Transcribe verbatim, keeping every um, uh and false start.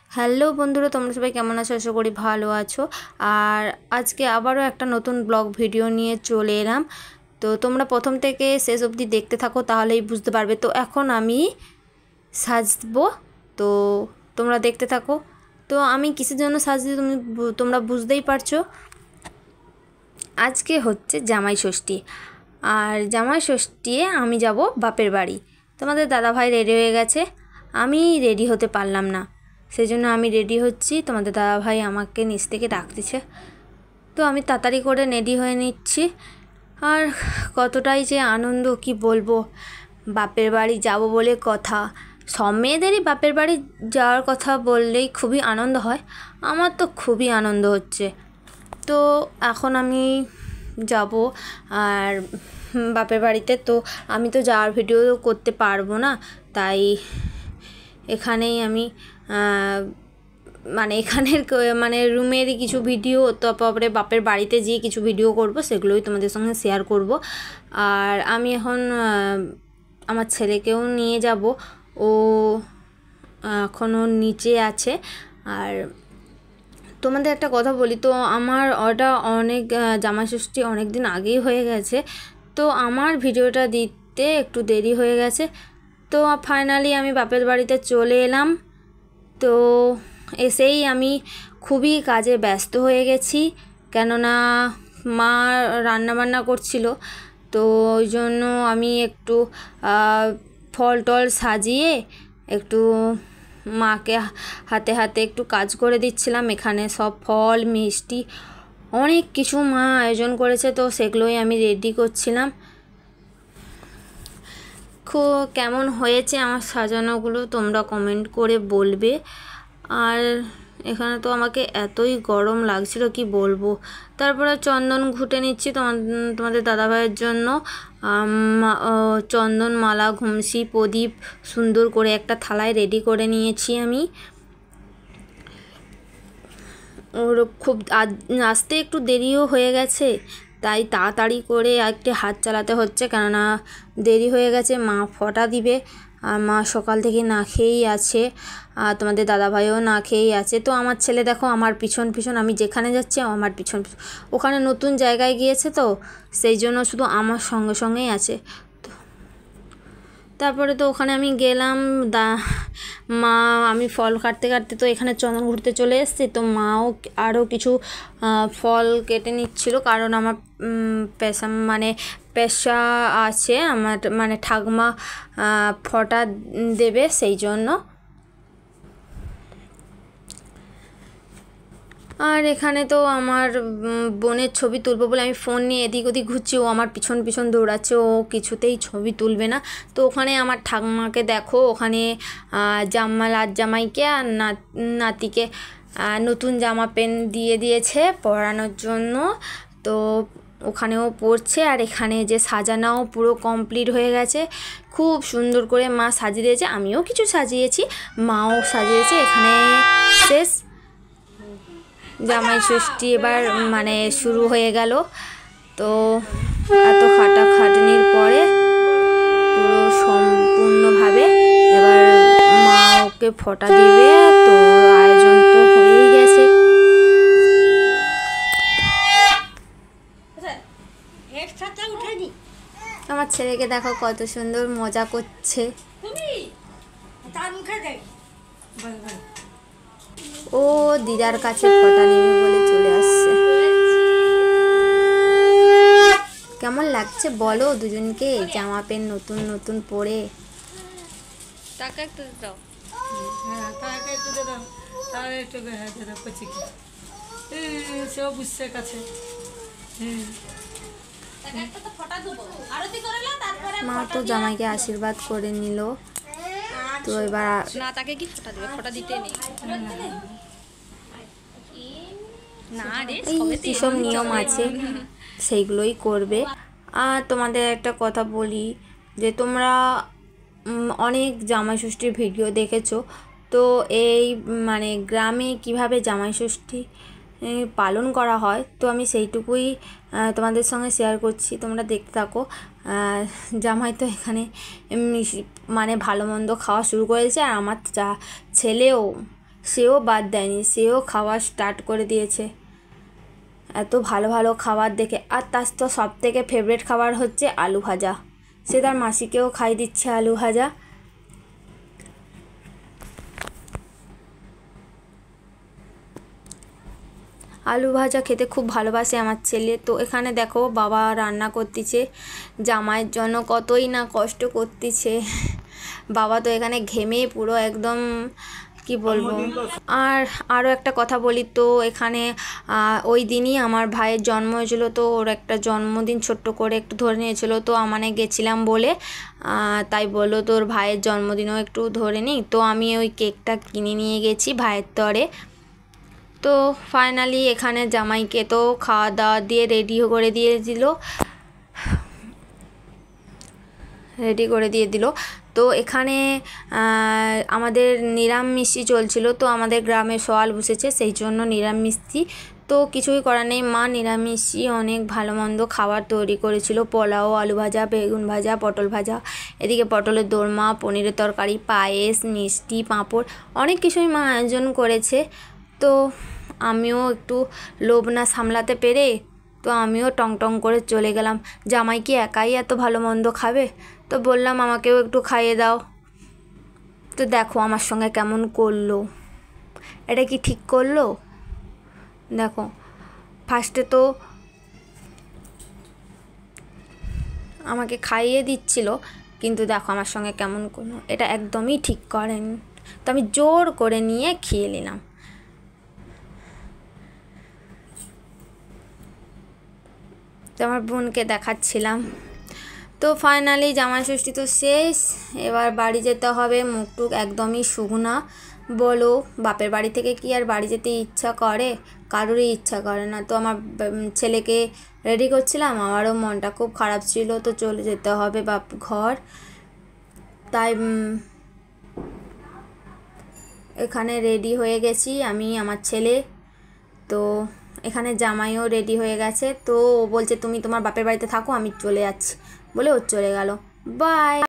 Hello বন্ধুরা, তোমরা সবাই কেমন আছো? আশা করি ভালো আছো। আর আজকে আবারও একটা নতুন ব্লগ ভিডিও নিয়ে চলে এলাম। তো তোমরা প্রথম থেকে শেষ অবধি দেখতে থাকো, তাহলেই বুঝতে পারবে। তো এখন আমি সাজবো, তো তোমরা দেখতে থাকো। তো আমি কিসের জন্য সাজছি তুমি তোমরা বুঝতেই পারছো। আজকে হচ্ছে জামাই ষষ্ঠী, আর জামাই ষষ্ঠী আমি যাব বাপের বাড়ি। তোমাদের দাদাভাই রেডি হয়ে গেছে, আমি রেডি হতে পারলাম না, সেই জন্য আমি রেডি হচ্ছি। তোমাদের দাদাভাই আমাকে নিচ থেকে ডাকতেছে, তো আমি তাড়াতাড়ি করে রেডি হয়ে নিচ্ছি। আর কতটাই যে আনন্দ কি বলবো, বাপের বাড়ি যাব বলে কথা। সব মেয়েদেরই বাপের বাড়ি যাওয়ার কথা বললেই খুবই আনন্দ হয়, আমার তো খুবই আনন্দ হচ্ছে। তো এখন আমি যাব আর বাপের বাড়িতে। তো আমি তো যাওয়ার ভিডিও করতে পারবো না, তাই এখানেই আমি মানে এখানের মানে রুমেরই কিছু ভিডিও, তারপরে বাপের বাড়িতে যেয়ে কিছু ভিডিও করব, সেগুলোই তোমাদের সঙ্গে শেয়ার করব। আর আমি এখন আমার ছেলেকেও নিয়ে যাব, ও এখনও নিচে আছে। আর তোমাদের একটা কথা বলি, তো আমার ওটা অনেক জামাই ষষ্ঠী অনেক দিন আগেই হয়ে গেছে, তো আমার ভিডিওটা দিতে একটু দেরি হয়ে গেছে। তো ফাইনালি আমি বাপের বাড়িতে চলে এলাম। তো এসেই আমি খুবই কাজে ব্যস্ত হয়ে গেছি, কেননা মা রান্নাবান্না করছিল। তো ওই জন্য আমি একটু ফল টল সাজিয়ে একটু মাকে হাতে হাতে একটু কাজ করে দিচ্ছিলাম। এখানে সব ফল মিষ্টি অনেক কিছু মা আয়োজন করেছে, তো সেগুলোই আমি রেডি করছিলাম। খুব কেমন হয়েছে আমার সাজানোগুলো তোমরা কমেন্ট করে বলবে। আর এখানে তো আমাকে এতই গরম লাগছিল কি বলবো। তারপরে চন্দন ঘুঁটে নিচ্ছি তোমাদের দাদাভাইয়ের জন্য। চন্দন মালা, ঘুমসি, প্রদীপ সুন্দর করে একটা থালায় রেডি করে নিয়েছি আমি। ওর খুব আসতে একটু দেরিও হয়ে গেছে, তাই তাড়াতাড়ি করে একটু হাত চালাতে হচ্ছে, কেননা দেরি হয়ে গেছে। মা ফটা দিবে, আর মা সকাল থেকে না খেয়েই আছে, আর তোমাদের দাদাভাইও না খেয়েই আছে। তো আমার ছেলে দেখো আমার পিছন পিছন, আমি যেখানে যাচ্ছি আমার পিছন পিছন। ওখানে নতুন জায়গায় গিয়েছে, তো সেই জন্য শুধু আমার সঙ্গে সঙ্গেই আছে। তো তারপরে তো ওখানে আমি গেলাম, দা মা আমি ফল কাটতে কাটতে তো এখানে চন্দন ঘুরতে চলে এসেছি। তো মাও আরও কিছু ফল কেটে নিচ্ছিল, কারণ আমার পেশা মানে পেশা আছে, আমার মানে ঠাকুমা ফটা দেবে, সেই জন্য। আর এখানে তো আমার বোনের ছবি তুলবো বলে আমি ফোন নিয়ে এদিক ওদিক ঘুরছি, ও আমার পিছন পিছন দৌড়াচ্ছে, ও কিছুতেই ছবি তুলবে না। তো ওখানে আমার ঠাকুমাকে দেখো, ওখানে জামা লাট জামাইকে আর নাতিকে নতুন জামা প্যান্ট দিয়ে দিয়েছে পরানোর জন্য। তো ওখানেও পড়ছে, আর এখানে যে সাজানোও পুরো কমপ্লিট হয়ে গেছে, খুব সুন্দর করে মা সাজিয়ে দিয়েছে। আমিও কিছু সাজিয়েছি, মাও সাজিয়েছে। এখানে শেষ জামাই ষষ্ঠী এবার মানে শুরু হয়ে গেল। তো এত খাটাখাটনির পরে পুরো সম্পূর্ণভাবে এবার মা ওকে ফটা দিবে। তো আয়োজন তো হয়েই গেছে। আমার ছেলেকে দেখো কত সুন্দর মজা করছে। ও দিদার কাছে ফটা নেবে বলে চলে আসছে। কেমন লাগছে বলো দুজনকে জামা প্যান্ট নতুন নতুন পরে? টাকা একটু দাও। হ্যাঁ টাকা একটু দে দাও, তাহলে একটু হ্যাঁ দে দাও কচি কি সেও বুঝছে কাছে। মা তো জামাইকে আশীর্বাদ করে নিল। তো এবার না তাকে কি ফোঁটা দেবে, ফোঁটা দিতে নেই, যেসব নিয়ম আছে সেইগুলোই করবে। আর তোমাদের একটা কথা বলি, যে তোমরা অনেক জামাই ষষ্ঠীর ভিডিও দেখেছো, তো এই মানে গ্রামে কিভাবে জামাই ষষ্ঠী পালন করা হয়, তো আমি সেইটুকুই তোমাদের সঙ্গে শেয়ার করছি, তোমরা দেখতে থাকো। জামাই তো এখানে মানে ভালো মন্দ খাওয়া শুরু করেছে, আর আমার যা ছেলেও সেও বাদ দেয়নি, সেও খাওয়া স্টার্ট করে দিয়েছে। এত ভালো ভালো খাবার দেখে। আর তার তো সব থেকে ফেভারিট খাবার হচ্ছে আলু ভাজা। সে তার মাসিকেও খাই দিচ্ছে আলু ভাজা। আলু ভাজা খেতে খুব ভালোবাসে আমার ছেলে। তো এখানে দেখো বাবা রান্না করতেছে, জামাইয়ের জন্য কতই না কষ্ট করতেছে। বাবা তো এখানে ঘেমে পুরো একদম কি বলবো। আর আরও একটা কথা বলি, তো এখানে ওই দিনই আমার ভাইয়ের জন্ম হয়েছিল, তো ওর একটা জন্মদিন ছোট্ট করে একটু ধরে নিয়েছিল। তো মানে গেছিলাম বলে তাই বললো তোর ভাইয়ের জন্মদিনও একটু ধরে নিই। তো আমি ওই কেকটা কিনে নিয়ে গেছি ভাইয়ের তরে। তো ফাইনালি এখানে জামাইকে তো খাওয়া দাওয়া দিয়ে রেডি করে দিয়ে দিল রেডি করে দিয়ে দিল তো এখানে আমাদের নিরামিষই চলছিল। তো আমাদের গ্রামে সোয়াল বসেছে, সেই জন্য নিরামিষই। তো কিছুই করার নেই, মা নিরামিষই অনেক ভালো মন্দ খাবার তৈরি করেছিল। পোলাও, আলু ভাজা, বেগুন ভাজা, পটল ভাজা, এদিকে পটলের দোরমা, পনিরের তরকারি, পায়েস, মিষ্টি, পাঁপড়, অনেক কিছুই মা আয়োজন করেছে। তো আমিও একটু লোভ না সামলাতে পেরে তো আমিও টং টং করে চলে গেলাম। জামাই কি একাই এত ভালো মন্দ খাবে? তো বললাম আমাকেও একটু খাইয়ে দাও। তো দেখো আমার সঙ্গে কেমন করলো, এটা কি ঠিক করলো? দেখো ফার্স্টে তো আমাকে খাইয়ে দিচ্ছিল, কিন্তু দেখো আমার সঙ্গে কেমন করলো, এটা একদমই ঠিক করেন। তো আমি জোর করে নিয়ে খেয়ে নিলাম। তো আমার বোনকে দেখাচ্ছিলাম। তো ফাইনালি জামাই ষষ্ঠী তো শেষ, এবার বাড়ি যেতে হবে। মুখ টুক একদমই শুকনা। বলো, বাপের বাড়ি থেকে কি আর বাড়ি যেতে ইচ্ছা করে? কারোরই ইচ্ছা করে না। তো আমার ছেলেকে রেডি করছিলাম, আমারও মনটা খুব খারাপ ছিল। তো চলে যেতে হবে বাপ ঘর, তাই এখানে রেডি হয়ে গেছি আমি, আমার ছেলে। তো এখানে জামাইও রেডি হয়ে গেছে। তো ও বলছে তুমি তোমার বাপের বাড়িতে থাকো, আমি চলে যাচ্ছি বলে ও চলে গেল। বাই।